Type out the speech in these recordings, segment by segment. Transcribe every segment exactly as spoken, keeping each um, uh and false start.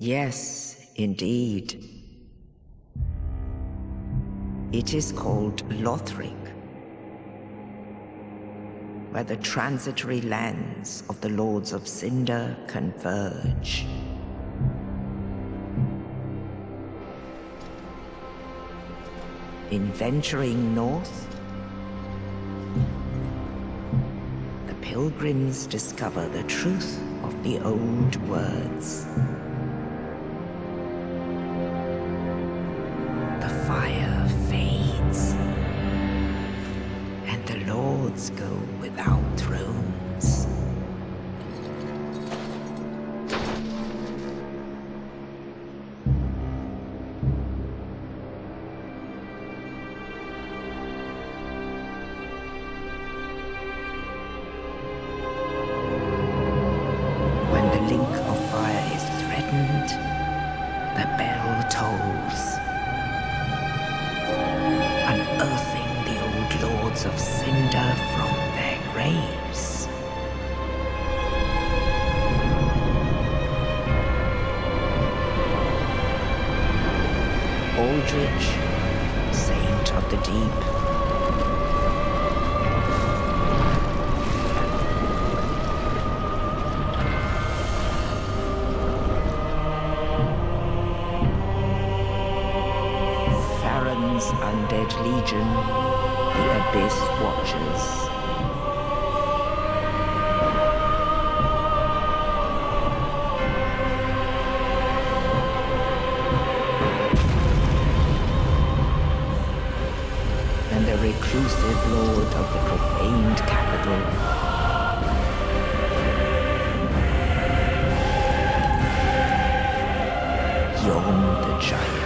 Yes, indeed. It is called Lothric, where the transitory lands of the Lords of Cinder converge. In venturing north, the pilgrims discover the truth of the old words. The fire fades, and the lords go without thrones. When the link of fire is threatened, the bell tolls, unearthing the old lords of Cinder from their graves. Aldrich, Saint of the Deep. Farron's Undead Legion, the Abyss Watchers. And the reclusive lord of the profaned capital. Yon the Giant.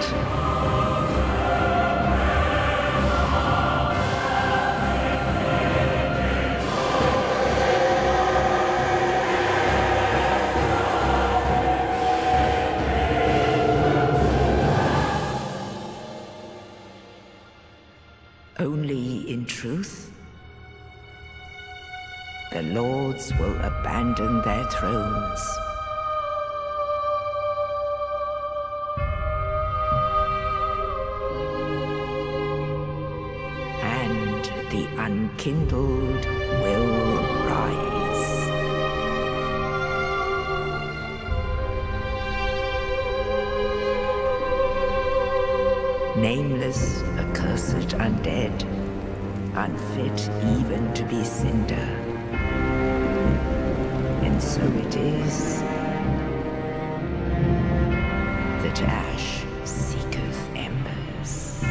Only in truth, the lords will abandon their thrones. And the unkindled will rise. Nameless, accursed undead, unfit even to be Cinder. And so it is that ash seeketh embers.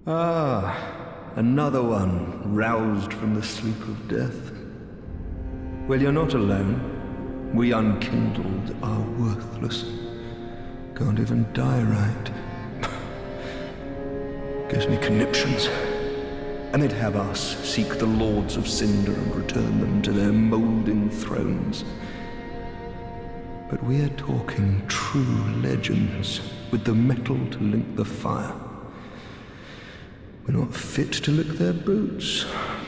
Ah, another one roused from the sleep of death. Well, you're not alone. We unkindled are worthless. Can't even die right. Gives me conniptions. And they'd have us seek the Lords of Cinder and return them to their moulding thrones. But we're talking true legends, with the metal to link the fire. We're not fit to lick their boots.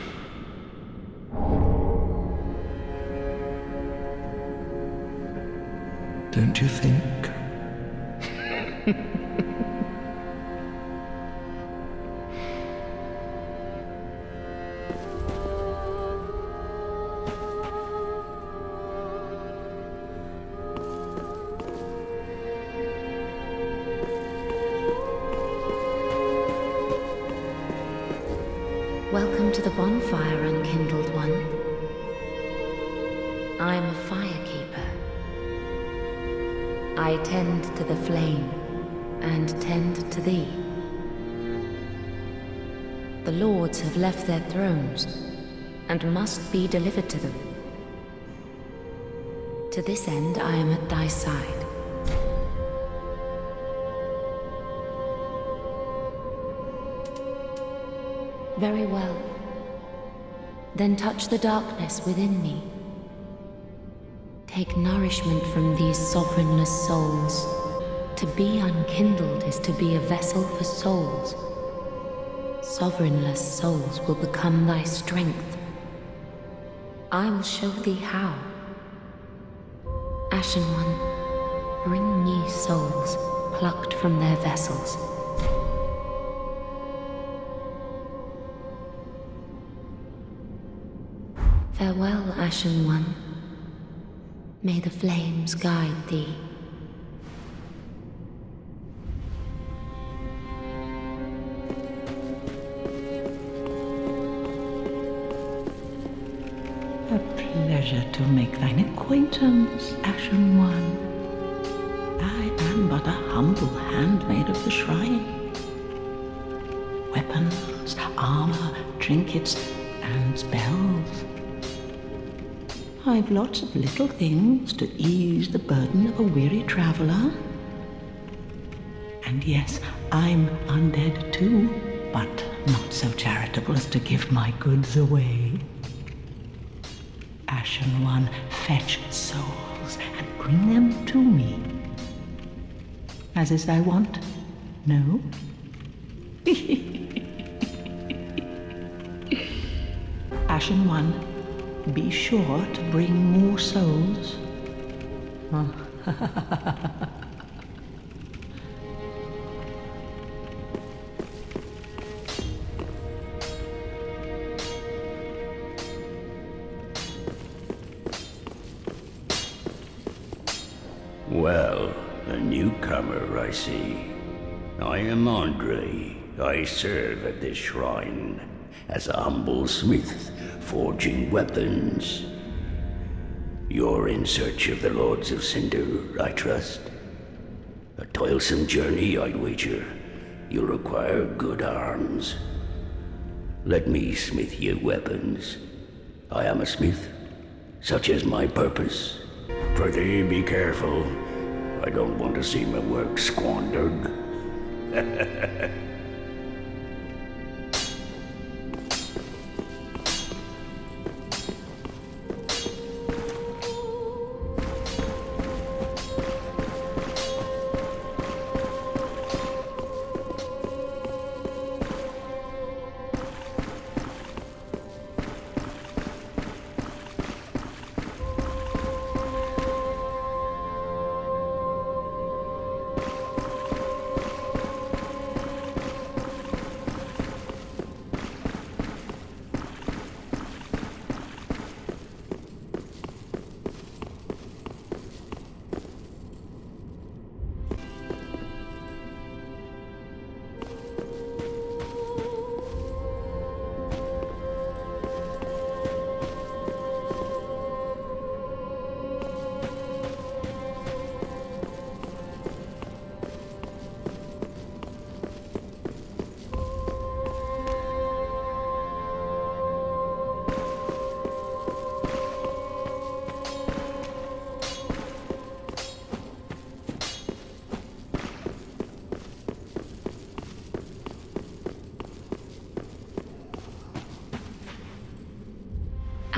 Don't you think? Welcome to the bonfire, unkindled one. I am a firekeeper. I tend to the flame, and tend to thee. The lords have left their thrones, and must be delivered to them. To this end, I am at thy side. Very well. Then touch the darkness within me. Take nourishment from these sovereignless souls. To be unkindled is to be a vessel for souls. Sovereignless souls will become thy strength. I will show thee how. Ashen One, bring me souls plucked from their vessels. Farewell, Ashen One. May the flames guide thee. A pleasure to make thine acquaintance, Ashen One. I am but a humble handmaid of the shrine. Weapons, armor, trinkets, and spells. I've lots of little things to ease the burden of a weary traveler. And yes, I'm undead too, but not so charitable as to give my goods away. Ashen One, fetch souls and bring them to me. As is thy wont, no? Ashen One, be sure to bring more souls. Well, a newcomer, I see. I am Andre. I serve at this shrine as a humble smith, forging weapons. You're in search of the Lords of Cinder, I trust? A toilsome journey, I'd wager. You'll require good arms. Let me smith you weapons. I am a smith, such is my purpose. Prithee, be careful. I don't want to see my work squandered.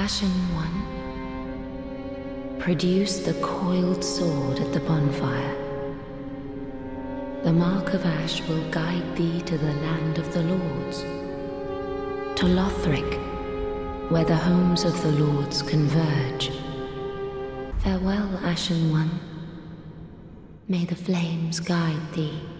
Ashen One, produce the coiled sword at the bonfire. The mark of ash will guide thee to the land of the lords, to Lothric, where the homes of the lords converge. Farewell, Ashen One. May the flames guide thee.